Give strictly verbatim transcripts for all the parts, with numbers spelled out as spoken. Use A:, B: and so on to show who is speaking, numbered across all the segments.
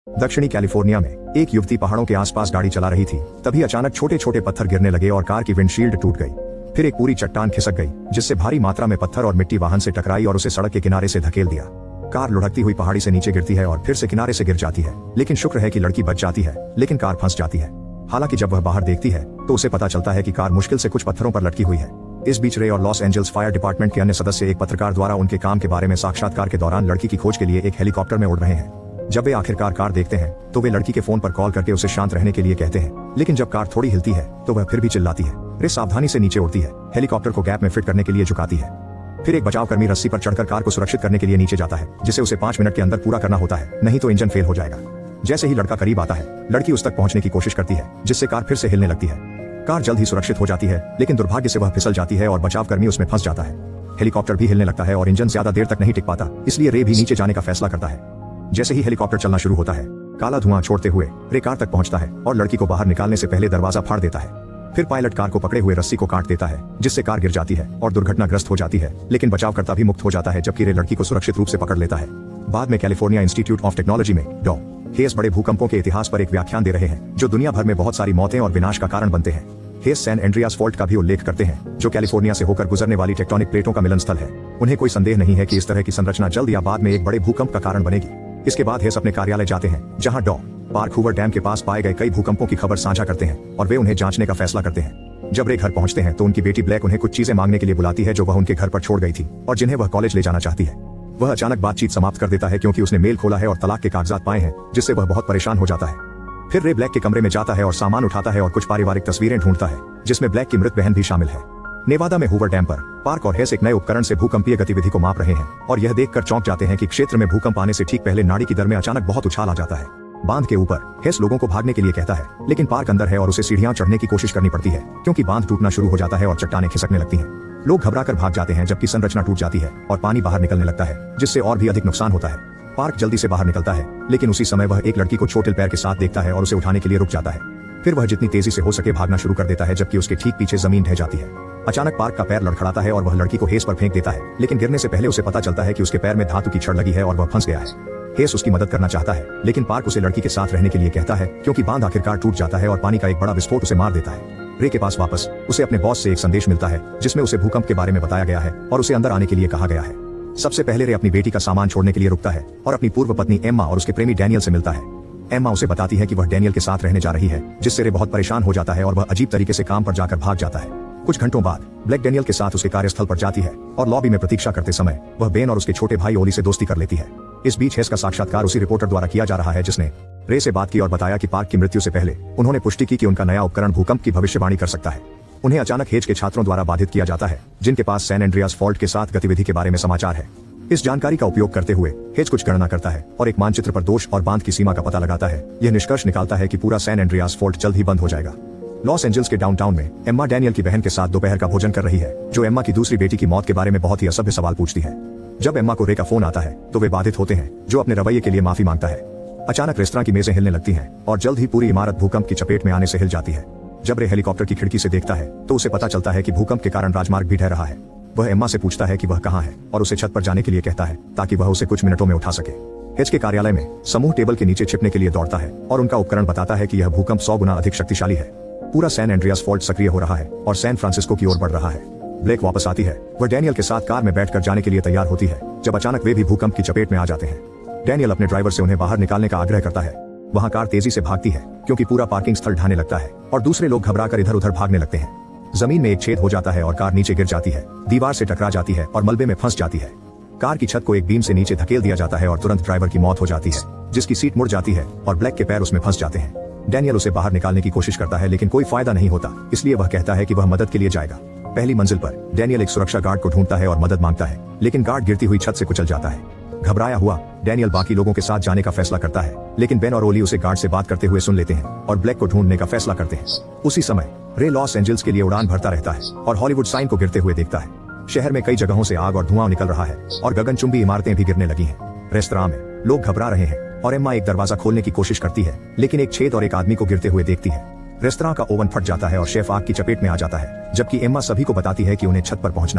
A: दक्षिणी कैलिफोर्निया में एक युवती पहाड़ों के आसपास गाड़ी चला रही थी। तभी अचानक छोटे छोटे पत्थर गिरने लगे और कार की विंडशील्ड टूट गई। फिर एक पूरी चट्टान खिसक गई, जिससे भारी मात्रा में पत्थर और मिट्टी वाहन से टकराई और उसे सड़क के किनारे से धकेल दिया। कार लुढ़कती हुई पहाड़ी से नीचे गिरती है और फिर से किनारे से गिर जाती है, लेकिन शुक्र है कि लड़की बच जाती है, लेकिन कार फंस जाती है। हालांकि जब वह बाहर देखती है तो उसे पता चलता है कि कार मुश्किल से कुछ पत्थरों पर लटकी हुई है। इस बीच रे और लॉस एंजल्स फायर डिपार्टमेंट के अन्य सदस्य एक पत्रकार द्वारा उनके काम के बारे में साक्षात्कार के दौरान लड़की की खोज के लिए एक हेलीकॉप्टर में उड़ रहे हैं। जब वे आखिरकार कार देखते हैं तो वे लड़की के फोन पर कॉल करके उसे शांत रहने के लिए कहते हैं, लेकिन जब कार थोड़ी हिलती है तो वह फिर भी चिल्लाती है। रे सावधानी से नीचे उड़ती है, हेलीकॉप्टर को गैप में फिट करने के लिए झुकाती है। फिर एक बचावकर्मी रस्सी पर चढ़कर कार को सुरक्षित करने के लिए नीचे जाता है, जिसे उसे पांच मिनट के अंदर पूरा करना होता है, नहीं तो इंजन फेल हो जाएगा। जैसे ही लड़का करीब आता है, लड़की उस तक पहुंचने की कोशिश करती है, जिससे कार फिर से हिलने लगती है। कार जल्द ही सुरक्षित हो जाती है, लेकिन दुर्भाग्य से वह फिसल जाती है और बचावकर्मी उसमें फंस जाता है। हेलीकॉप्टर भी हिलने लगता है और इंजन ज्यादा देर तक नहीं टिक पाता, इसलिए रे भी नीचे जाने का फैसला करता है। जैसे ही हेलीकॉप्टर चलना शुरू होता है, काला धुआं छोड़ते हुए रे कार तक पहुंचता है और लड़की को बाहर निकालने से पहले दरवाजा फाड़ देता है। फिर पायलट कार को पकड़े हुए रस्सी को काट देता है, जिससे कार गिर जाती है और दुर्घटनाग्रस्त हो जाती है, लेकिन बचावकर्ता भी मुक्त हो जाता है, जबकि रे लड़की को सुरक्षित रूप से पकड़ लेता है। बाद में कैलिफोर्निया इंस्टीट्यूट ऑफ टेक्नोलॉजी में डॉ हेस बड़े भूकंपों के इतिहास पर एक व्याख्यान दे रहे हैं, जो दुनिया भर में बहुत सारी मौतें और विनाश का कारण बनते हैं। हेस सैन एंड्रियास फॉल्ट का भी उल्लेख करते हैं, जो कैलिफोर्निया से होकर गुजरने वाली टेक्टोनिक प्लेटों का मिलन स्थल है। उन्हें कोई संदेह नहीं है कि इस तरह की संरचना जल्द या बाद में एक बड़े भूकंप का कारण बनेगी। इसके बाद हेस अपने कार्यालय जाते हैं, जहां डॉ पार्क हूवर डैम के पास पाए गए कई भूकंपों की खबर साझा करते हैं और वे उन्हें जांचने का फैसला करते हैं। जब रे घर पहुंचते हैं तो उनकी बेटी ब्लैक उन्हें कुछ चीजें मांगने के लिए बुलाती है, जो वह उनके घर पर छोड़ गई थी और जिन्हें वह कॉलेज ले जाना चाहती है। वह अचानक बातचीत समाप्त कर देता है, क्योंकि उसने मेल खोला है और तलाक के कागजात पाए हैं, जिससे वह बहुत परेशान हो जाता है। फिर रे ब्लैक के कमरे में जाता है और सामान उठाता है और कुछ पारिवारिक तस्वीरें ढूंढता है, जिसमें ब्लैक की मृत बहन भी शामिल है। नेवादा में हूवर डैम पर पार्क और हेस एक नए उपकरण से भूकंपीय गतिविधि को माप रहे हैं और यह देखकर चौंक जाते हैं कि क्षेत्र में भूकंप आने से ठीक पहले नाड़ी की दर में अचानक बहुत उछाल आ जाता है। बांध के ऊपर हेस लोगों को भागने के लिए कहता है, लेकिन पार्क अंदर है और उसे सीढ़ियां चढ़ने की कोशिश करनी पड़ती है, क्योंकि बांध टूटना शुरू हो जाता है और चट्टानें खिसकने लगती हैं। लोग घबराकर भाग जाते हैं, जबकि संरचना टूट जाती है और पानी बाहर निकलने लगता है, जिससे और भी अधिक नुकसान होता है। पार्क जल्दी से बाहर निकलता है, लेकिन उसी समय वह एक लड़की को चोटिल पैर के साथ देखता है और उसे उठाने के लिए रुक जाता है। फिर वह जितनी तेजी से हो सके भागना शुरू कर देता है, जबकि उसके ठीक पीछे जमीन ढह जाती है। अचानक पार्क का पैर लड़खड़ाता है और वह लड़की को हेस पर फेंक देता है, लेकिन गिरने से पहले उसे पता चलता है कि उसके पैर में धातु की छड़ लगी है और वह फंस गया है। हेस उसकी मदद करना चाहता है, लेकिन पार्क उसे लड़की के साथ रहने के लिए कहता है, क्योंकि बांध आखिरकार टूट जाता है और पानी का एक बड़ा विस्फोट उसे मार देता है। रे के पास वापस उसे अपने बॉस से एक संदेश मिलता है, जिसमें उसे भूकंप के बारे में बताया गया है और उसे अंदर आने के लिए कहा गया है। सबसे पहले रे अपनी बेटी का सामान छोड़ने के लिए रुकता है और अपनी पूर्व पत्नी एम्मा और उसके प्रेमी डैनियल से मिलता है। एम्मा उसे बताती है कि वह डैनियल के साथ रहने जा रही है, जिससे रे बहुत परेशान हो जाता है और वह अजीब तरीके से काम पर जाकर भाग जाता है। कुछ घंटों बाद ब्लैक डैनियल के साथ उसके कार्यस्थल पर जाती है और लॉबी में प्रतीक्षा करते समय वह बेन और उसके छोटे भाई ओली से दोस्ती कर लेती है। इस बीच हेस का साक्षात्कार उसी रिपोर्टर द्वारा किया जा रहा है, जिसने रे से बात की और बताया कि पार्क की मृत्यु से पहले उन्होंने पुष्टि की कि उनका नया उपकरण भूकंप की भविष्यवाणी कर सकता है। उन्हें अचानक हेज के छात्रों द्वारा बाधित किया जाता है, जिनके पास सैन एंड्रियास फॉल्ट के साथ गतिविधि के बारे में समाचार है। इस जानकारी का उपयोग करते हुए हेज कुछ गणना करता है और एक मानचित्र पर दोष और बांध की सीमा का पता लगाता है। यह निष्कर्ष निकालता है कि पूरा सैन एंड्रियास फॉल्ट जल्द ही बंद हो जाएगा। लॉस एंजल्स के डाउनटाउन में एम्मा डैनियल की बहन के साथ दोपहर का भोजन कर रही है, जो एम्मा की दूसरी बेटी की मौत के बारे में बहुत ही असभ्य सवाल पूछती है। जब एम्मा को रे का फोन आता है तो वे बाधित होते हैं, जो अपने रवैये के लिए माफी मांगता है। अचानक रेस्तरां की मेजें हिलने लगती हैं और जल्द ही पूरी इमारत भूकंप की चपेट में आने से हिल जाती है। जब रे हेलीकॉप्टर की खिड़की से देखता है तो उसे पता चलता है कि भूकंप के कारण राजमार्ग भी ढह रहा है। वह एम्मा से पूछता है कि वह कहाँ है और उसे छत पर जाने के लिए कहता है, ताकि वह उसे कुछ मिनटों में उठा सके। हेज के कार्यालय में समूह टेबल के नीचे छिपने के लिए दौड़ता है और उनका उपकरण बताता है कि यह भूकंप सौ गुना अधिक शक्तिशाली है। पूरा सैन एंड्रियास फॉल्ट सक्रिय हो रहा है और सैन फ्रांसिस्को की ओर बढ़ रहा है। ब्लैक वापस आती है, वह डैनियल के साथ कार में बैठकर जाने के लिए तैयार होती है, जब अचानक वे भी भूकंप की चपेट में आ जाते हैं। डैनियल अपने ड्राइवर से उन्हें बाहर निकालने का आग्रह करता है। वहां कार तेजी से भागती है, क्योंकि पूरा पार्किंग स्थल ढहने लगता है और दूसरे लोग घबराकर इधर उधर भागने लगते हैं। जमीन में एक छेद हो जाता है और कार नीचे गिर जाती है, दीवार से टकरा जाती है और मलबे में फंस जाती है। कार की छत को एक बीम से नीचे धकेल दिया जाता है और तुरंत ड्राइवर की मौत हो जाती है, जिसकी सीट मुड़ जाती है और ब्लैक के पैर उसमें फंस जाते हैं। डैनियल उसे बाहर निकालने की कोशिश करता है, लेकिन कोई फायदा नहीं होता, इसलिए वह कहता है कि वह मदद के लिए जाएगा। पहली मंजिल पर डैनियल एक सुरक्षा गार्ड को ढूंढता है और मदद मांगता है, लेकिन गार्ड गिरती हुई छत से कुचल जाता है। घबराया हुआ डैनियल बाकी लोगों के साथ जाने का फैसला करता है, लेकिन बेन और ओली उसे गार्ड से बात करते हुए सुन लेते हैं और ब्लैक को ढूंढने का फैसला करते हैं। उसी समय रे लॉस एंजल्स के लिए उड़ान भरता रहता है और हॉलीवुड साइन को गिरते हुए देखता है। शहर में कई जगहों से आग और धुआं निकल रहा है और गगनचुंबी इमारतें भी गिरने लगी हैं। रेस्तरां में लोग घबरा रहे हैं और एम्मा एक दरवाजा खोलने की कोशिश करती है, लेकिन एक छेद और एक आदमी को गिरते हुए देखती है। रेस्तरां का ओवन फट जाता है और शेफ आग की चपेट में आ जाता है, जबकि एम्मा सभी को बताती है कि उन्हें छत पर पहुंचना है।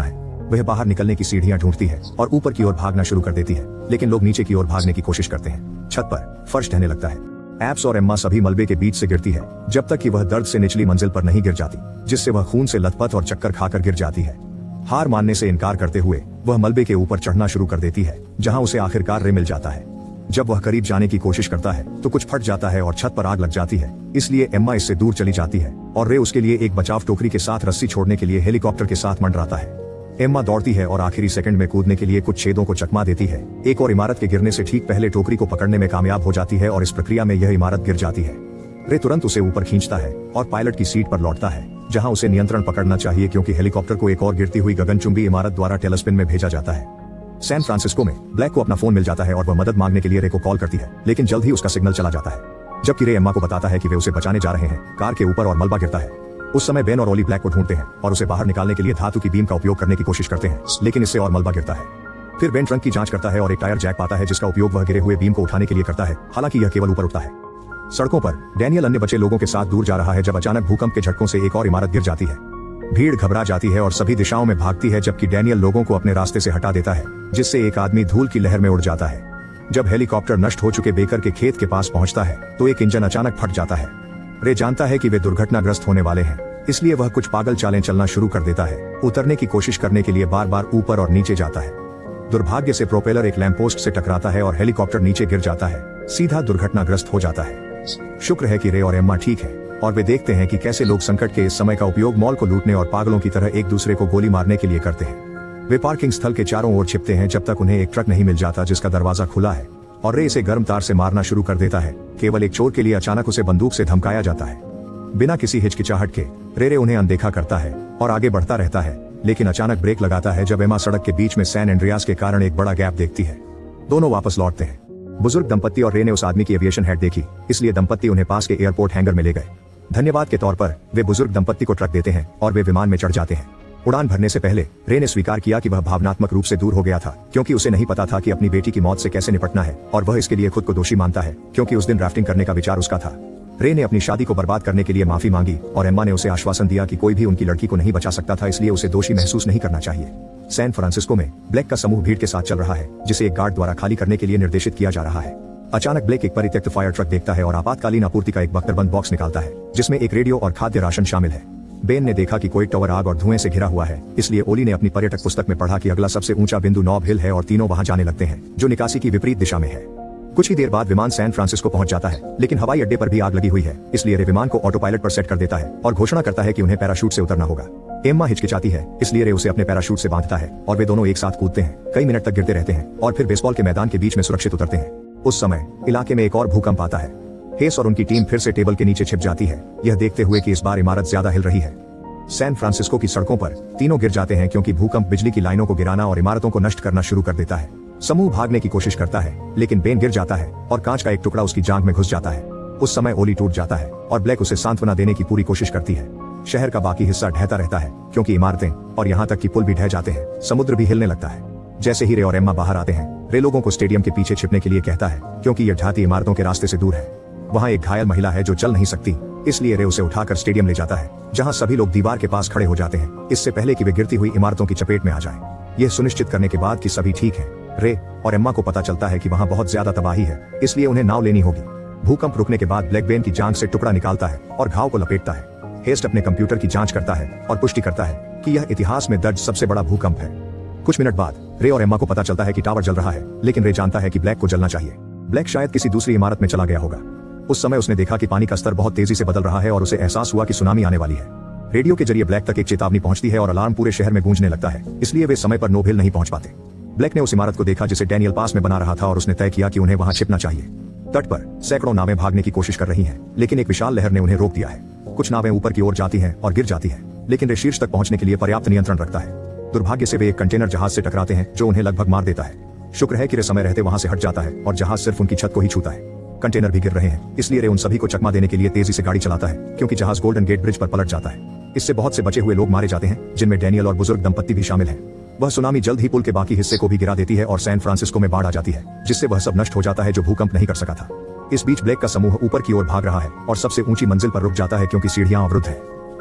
A: वह बाहर निकलने की सीढ़ियां ढूंढती है और ऊपर की ओर भागना शुरू कर देती है, लेकिन लोग नीचे की ओर भागने की कोशिश करते हैं। छत पर फर्श ढहने लगता है। एप्स और एम्मा सभी मलबे के बीच से गिरती है जब तक कि वह दर्द से निचली मंजिल पर नहीं गिर जाती, जिससे वह खून से लथपथ और चक्कर खाकर गिर जाती है। हार मानने से इनकार करते हुए वह मलबे के ऊपर चढ़ना शुरू कर देती है, जहां उसे आखिरकार रे मिल जाता है। जब वह करीब जाने की कोशिश करता है तो कुछ फट जाता है और छत पर आग लग जाती है, इसलिए एम्मा इससे दूर चली जाती है और रे उसके लिए एक बचाव टोकरी के साथ रस्सी छोड़ने के लिए हेलीकॉप्टर के साथ मंडराता है। एम्मा दौड़ती है और आखिरी सेकंड में कूदने के लिए कुछ छेदों को चकमा देती है। एक और इमारत के गिरने से ठीक पहले टोकरी को पकड़ने में कामयाब हो जाती है और इस प्रक्रिया में यह इमारत गिर जाती है। रे तुरंत उसे ऊपर खींचता है और पायलट की सीट पर लौटता है, जहां उसे नियंत्रण पकड़ना चाहिए क्योंकि हेलीकॉप्टर को एक और गिरती हुई गगनचुंबी इमारत द्वारा टेलस्पिन में भेजा जाता है। सैन फ्रांसिस्को में ब्लैक को अपना फोन मिल जाता है और वह मदद मांगने के लिए रे को कॉल करती है, लेकिन जल्द ही उसका सिग्नल चला जाता है। जबकि रे एम्मा को बताता है कि वे उसे बचाने जा रहे हैं, कार के ऊपर और मलबा गिरता है। उस समय बेन और ओली ब्लैक को ढूंढते हैं और उसे बाहर निकालने के लिए धातु की बीम का उपयोग करने की कोशिश करते हैं, लेकिन इससे और मलबा गिरता है। फिर बेन ट्रंक की जांच करता है और एक टायर जैक पाता है जिसका उपयोग वह गिरे हुए बीम को उठाने के लिए करता है, हालांकि यह केवल ऊपर उठता है। सड़कों पर डैनियल अन्य बचे लोगों के साथ दूर जा रहा है जब अचानक भूकंप के झटकों से एक और इमारत गिर जाती है। भीड़ घबरा जाती है और सभी दिशाओं में भागती है, जबकि डैनियल लोगों को अपने रास्ते से हटा देता है, जिससे एक आदमी धूल की लहर में उड़ जाता है। जब हेलीकॉप्टर नष्ट हो चुके बेकर के खेत के पास पहुंचता है तो एक इंजन अचानक फट जाता है। रे जानता है कि वे दुर्घटनाग्रस्त होने वाले हैं, इसलिए वह कुछ पागल चालें चलना शुरू कर देता है। उतरने की कोशिश करने के लिए बार बार ऊपर और नीचे जाता है। दुर्भाग्य से प्रोपेलर एक लैंपपोस्ट से टकराता है और हेलीकॉप्टर नीचे गिर जाता है, सीधा दुर्घटनाग्रस्त हो जाता है। शुक्र है कि रे और एम्मा ठीक है और वे देखते हैं कि कैसे लोग संकट के इस समय का उपयोग मॉल को लूटने और पागलों की तरह एक दूसरे को गोली मारने के लिए करते हैं। वे पार्किंग स्थल के चारों ओर छिपते हैं जब तक उन्हें एक ट्रक नहीं मिल जाता जिसका दरवाजा खुला है और रे इसे गर्म तार से मारना शुरू कर देता है। केवल एक चोर के लिए अचानक उसे बंदूक से धमकाया जाता है। बिना किसी हिचकिचाहट के रे रे उन्हें अनदेखा करता है और आगे बढ़ता रहता है, लेकिन अचानक ब्रेक लगाता है जब एम्मा सड़क के बीच में सैन एंड्रियास के कारण एक बड़ा गैप देखती है। दोनों वापस लौटते हैं। बुजुर्ग दंपत्ति और रे ने उस आदमी की एविएशन हेड देखी, इसलिए दंपत्ति उन्हें पास के एयरपोर्ट हैंगर में ले गए। धन्यवाद के तौर पर वे बुजुर्ग दंपत्ति को ट्रक देते हैं और वे विमान में चढ़ जाते हैं। उड़ान भरने से पहले रे ने स्वीकार किया कि वह भावनात्मक रूप से दूर हो गया था, क्योंकि उसे नहीं पता था कि अपनी बेटी की मौत से कैसे निपटना है और वह इसके लिए खुद को दोषी मानता है, क्योंकि उस दिन राफ्टिंग करने का विचार उसका था। रे ने अपनी शादी को बर्बाद करने के लिए माफी मांगी और एम्मा ने उसे आश्वासन दिया कि कोई भी उनकी लड़की को नहीं बचा सकता था, इसलिए उसे दोषी महसूस नहीं करना चाहिए। सैन फ्रांसिस्को में ब्लैक का समूह भीड़ के साथ चल रहा है, जिसे एक गार्ड द्वारा खाली करने के लिए निर्देशित किया जा रहा है। अचानक ब्लैक एक परित्यक्त फायर ट्रक देखता है और आपातकालीन आपूर्ति का एक बख्तरबंद बॉक्स निकालता है, जिसमें एक रेडियो और खाद्य राशन शामिल है। बेन ने देखा कि कोई टावर आग और धुएं से घिरा हुआ है, इसलिए ओली ने अपनी पर्यटक पुस्तक में पढ़ा कि अगला सबसे ऊंचा बिंदु नॉब हिल है और तीनों वहां जाने लगते हैं, जो निकासी की विपरीत दिशा में है। कुछ ही देर बाद विमान सैन फ्रांसिस्को पहुंच जाता है, लेकिन हवाई अड्डे पर भी आग लगी हुई है, इसलिए रे विमान को ऑटो पायलट पर सेट कर देता है और घोषणा करता है कि उन्हें पैराशूट से उतरना होगा। एम्मा हिचकिचाती है, इसलिए रे उसे अपने पैराशूट से बांधता है और वे दोनों एक साथ कूदते हैं, कई मिनट तक गिरते रहते हैं और फिर बेसबॉल के मैदान के बीच में सुरक्षित उतरते हैं। उस समय इलाके में एक और भूकंप आता है। हेस और उनकी टीम फिर से टेबल के नीचे छिप जाती है, यह देखते हुए कि इस बार इमारत ज्यादा हिल रही है। सैन फ्रांसिस्को की सड़कों पर तीनों गिर जाते हैं क्योंकि भूकंप बिजली की लाइनों को गिराना और इमारतों को नष्ट करना शुरू कर देता है। समूह भागने की कोशिश करता है, लेकिन बेन गिर जाता है और कांच का एक टुकड़ा उसकी जांघ में घुस जाता है। उस समय ओली टूट जाता है और ब्लैक उसे सांत्वना देने की पूरी कोशिश करती है। शहर का बाकी हिस्सा ढहता रहता है क्योंकि इमारतें और यहाँ तक कि पुल भी ढह जाते हैं। समुद्र भी हिलने लगता है। जैसे ही रे और एम्मा बाहर आते हैं, रे लोगों को स्टेडियम के पीछे छिपने के लिए कहता है, क्योंकि यह ढहती इमारतों के रास्ते से दूर है। वहाँ एक घायल महिला है जो चल नहीं सकती, इसलिए रे उसे उठाकर स्टेडियम ले जाता है, जहाँ सभी लोग दीवार के पास खड़े हो जाते हैं, इससे पहले कि वे गिरती हुई इमारतों की चपेट में आ जाएं। यह सुनिश्चित करने के बाद कि सभी ठीक है, रे और एम्मा को पता चलता है कि वहाँ बहुत ज्यादा तबाही है, इसलिए उन्हें नाव लेनी होगी। भूकंप रुकने के बाद ब्लैक बेन की जांघ से टुकड़ा निकालता है और घाव को लपेटता है। हेस्ट अपने कंप्यूटर की जांच करता है और पुष्टि करता है कि यह इतिहास में दर्ज सबसे बड़ा भूकंप है। कुछ मिनट बाद रे और एम्मा को पता चलता है कि टावर जल रहा है, लेकिन रे जानता है कि ब्लैक को जलना चाहिए। ब्लैक शायद किसी दूसरी इमारत में चला गया होगा। उस समय उसने देखा कि पानी का स्तर बहुत तेजी से बदल रहा है और उसे एहसास हुआ कि सुनामी आने वाली है। रेडियो के जरिए ब्लैक तक एक चेतावनी पहुंचती है और अलार्म पूरे शहर में गूंजने लगता है, इसलिए वे समय पर नोब हिल नहीं पहुंच पाते। ब्लैक ने उस इमारत को देखा जिसे डैनियल पास में बना रहा था और उसने तय किया कि उन्हें वहां छिपना चाहिए। तट पर सैकड़ों नावें भागने की कोशिश कर रही हैं, लेकिन एक विशाल लहर ने उन्हें रोक दिया है। कुछ नावें ऊपर की ओर जाती हैं और गिर जाती हैं, लेकिन वे शीर्ष तक पहुंचने के लिए पर्याप्त नियंत्रण रखता है। दुर्भाग्य से वे एक कंटेनर जहाज से टकराते हैं जो उन्हें लगभग मार देता है। शुक्र है कि रे समय रहते वहां से हट जाता है और जहाज सिर्फ उनकी छत को ही छूता है। कंटेनर भी गिर रहे हैं, इसलिए रे उन सभी को चकमा देने के लिए तेजी से गाड़ी चलाता है, क्योंकि जहाज गोल्डन गेट ब्रिज पर पलट जाता है। इससे बहुत से बचे हुए लोग मारे जाते हैं, जिनमें डैनियल और बुजुर्ग दंपत्ति भी शामिल हैं। वह सुनामी जल्द ही पुल के बाकी हिस्से को भी गिरा देती है और सैन फ्रांसिस्को में बाढ़ आ जाती है, जिससे वह सब नष्ट हो जाता है जो भूकंप नहीं कर सका था। इस बीच ब्लैक का समूह ऊपर की ओर भाग रहा है और सबसे ऊंची मंजिल पर रुक जाता है क्योंकि सीढ़ियां अवरुद्ध है।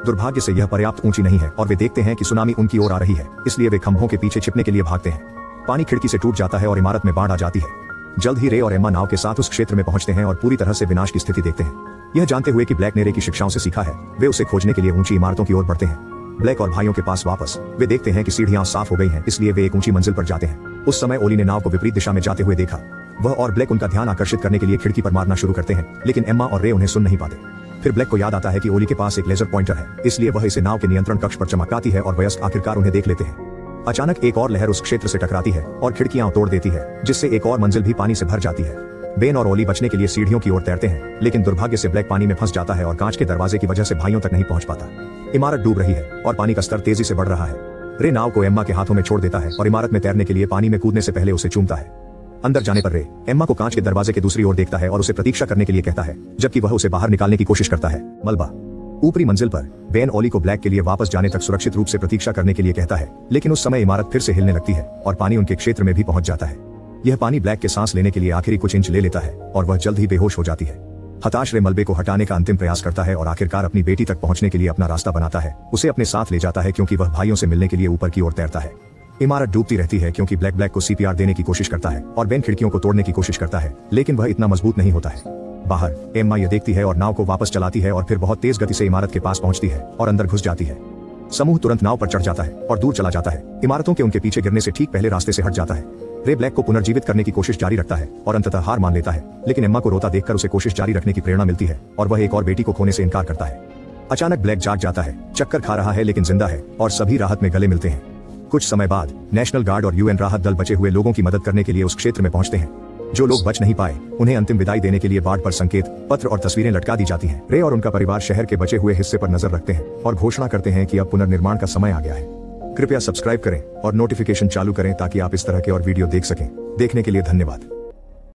A: दुर्भाग्य से यह पर्याप्त ऊंची नहीं है और वे देखते हैं कि सुनामी उनकी ओर आ रही है, इसलिए वे खंभों के पीछे छिपने के लिए भागते हैं। पानी खिड़की से टूट जाता है और इमारत में बाढ़ आ जाती है। जल्द ही रे और एम्मा नाव के साथ उस क्षेत्र में पहुंचते हैं और पूरी तरह से विनाश की स्थिति देखते हैं। यह जानते हुए कि ब्लैक ने रे की शिक्षाओं से सीखा है, वे उसे खोजने के लिए ऊंची इमारतों की ओर बढ़ते हैं। ब्लैक और भाइयों के पास वापस वे देखते हैं कि सीढ़ियां साफ हो गई हैं, इसलिए वे एक ऊंची मंजिल पर जाते हैं। उस समय ओली ने नाव को विपरीत दिशा में जाते हुए देखा। वह और ब्लैक उनका ध्यान आकर्षित करने के लिए खिड़की पर मारना शुरू करते हैं, लेकिन एम्मा और रे उन्हें सुन नहीं पाते। फिर ब्लैक को याद आता है कि ओली के पास एक लेजर पॉइंटर है, इसलिए वह इसे नाव के नियंत्रण कक्ष पर चमकाती है और वयस्क आखिरकार उन्हें देख लेते हैं। अचानक एक और लहर उस क्षेत्र से टकराती है और खिड़कियां तोड़ देती है, जिससे एक और मंजिल भी पानी से भर जाती है। बेन और ओली बचने के लिए सीढ़ियों की ओर तैरते हैं, लेकिन दुर्भाग्य से ब्लैक पानी में फंस जाता है और कांच के दरवाजे की वजह से भाइयों तक नहीं पहुंच पाता। इमारत डूब रही है और पानी का स्तर तेजी से बढ़ रहा है। रे नाव को एम्मा के हाथों में छोड़ देता है और इमारत में तैरने के लिए पानी में कूदने से पहले उसे चूमता है। अंदर जाने पर रे एम्मा को कांच के दरवाजे के दूसरी ओर देखता है और उसे प्रतीक्षा करने के लिए कहता है, जबकि वह उसे बाहर निकालने की कोशिश करता है। मलबा ऊपरी मंजिल पर बेन ओली को ब्लैक के लिए वापस जाने तक सुरक्षित रूप से प्रतीक्षा करने के लिए कहता है, लेकिन उस समय इमारत फिर से हिलने लगती है और पानी उनके क्षेत्र में भी पहुंच जाता है। यह पानी ब्लैक के सांस लेने के लिए आखिरी कुछ इंच ले लेता है और वह जल्द ही बेहोश हो जाती है। हताश रे मलबे को हटाने का अंतिम प्रयास करता है और आखिरकार अपनी बेटी तक पहुंचने के लिए अपना रास्ता बनाता है। उसे अपने साथ ले जाता है क्योंकि वह भाइयों से मिलने के लिए ऊपर की ओर तैरता है। इमारत डूबती रहती है क्योंकि ब्लैक ब्लैक को सीपीआर देने की कोशिश करता है और बेन खिड़कियों को तोड़ने की कोशिश करता है, लेकिन वह इतना मजबूत नहीं होता है। बाहर एम्मा यह देखती है और नाव को वापस चलाती है और फिर बहुत तेज गति से इमारत के पास पहुंचती है और अंदर घुस जाती है। समूह तुरंत नाव पर चढ़ जाता है और दूर चला जाता है। इमारतों के उनके पीछे गिरने से ठीक पहले रास्ते से हट जाता है। रे ब्लैक को पुनर्जीवित करने की कोशिश जारी रखता है और अंततः हार मान लेता है, लेकिन एम्मा को रोता देखकर उसे कोशिश जारी रखने की प्रेरणा मिलती है और वह एक और बेटी को खोने से इनकार करता है। अचानक ब्लैक जाग जाता है, चक्कर खा रहा है लेकिन जिंदा है और सभी राहत में गले मिलते हैं। कुछ समय बाद नेशनल गार्ड और यूएन राहत दल बचे हुए लोगों की मदद करने के लिए उस क्षेत्र में पहुंचते हैं। जो लोग बच नहीं पाए उन्हें अंतिम विदाई देने के लिए बाढ़ पर संकेत पत्र और तस्वीरें लटका दी जाती हैं। रे और उनका परिवार शहर के बचे हुए हिस्से पर नजर रखते हैं और घोषणा करते हैं कि अब पुनर्निर्माण का समय आ गया है। कृपया सब्सक्राइब करें और नोटिफिकेशन चालू करें ताकि आप इस तरह के और वीडियो देख सकें। देखने के लिए धन्यवाद।